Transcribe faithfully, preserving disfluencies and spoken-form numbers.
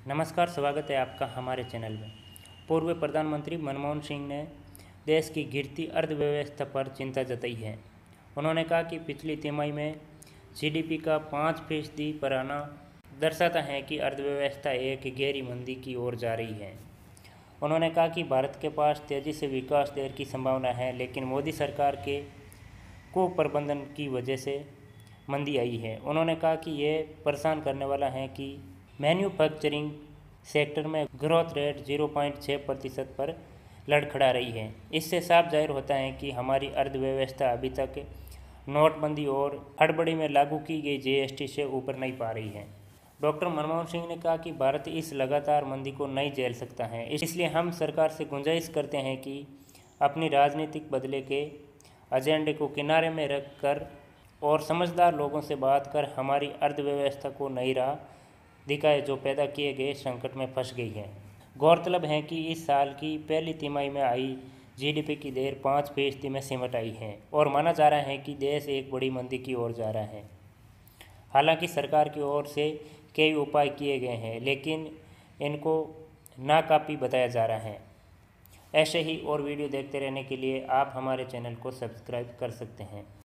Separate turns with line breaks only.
नमस्कार, स्वागत है आपका हमारे चैनल में। पूर्व प्रधानमंत्री मनमोहन सिंह ने देश की गिरती अर्थव्यवस्था पर चिंता जताई है। उन्होंने कहा कि पिछली तिमाही में जीडीपी का पाँच फीसदी बढ़ाना दर्शाता है कि अर्थव्यवस्था एक गहरी मंदी की ओर जा रही है। उन्होंने कहा कि भारत के पास तेज़ी से विकास दर की संभावना है, लेकिन मोदी सरकार के कुप्रबंधन की वजह से मंदी आई है। उन्होंने कहा कि यह परेशान करने वाला है कि मैन्युफैक्चरिंग सेक्टर में ग्रोथ रेट ज़ीरो पॉइंट छः प्रतिशत पर लड़खड़ा रही है। इससे साफ जाहिर होता है कि हमारी अर्थव्यवस्था अभी तक नोटबंदी और हड़बड़ी में लागू की गई जीएसटी से ऊपर नहीं पा रही है। डॉक्टर मनमोहन सिंह ने कहा कि भारत इस लगातार मंदी को नहीं झेल सकता है, इसलिए हम सरकार से गुंजाइश करते हैं कि अपनी राजनीतिक बदले के एजेंडे को किनारे में रख कर और समझदार लोगों से बात कर हमारी अर्थव्यवस्था को नई राह दिखाए, जो पैदा किए गए संकट में फंस गई है। गौरतलब है कि इस साल की पहली तिमाही में आई जीडीपी की दर पाँच फीसदी में सिमट आई है और माना जा रहा है कि देश एक बड़ी मंदी की ओर जा रहा है। हालांकि सरकार की ओर से कई उपाय किए गए हैं, लेकिन इनको नाकाफी बताया जा रहा है। ऐसे ही और वीडियो देखते रहने के लिए आप हमारे चैनल को सब्सक्राइब कर सकते हैं।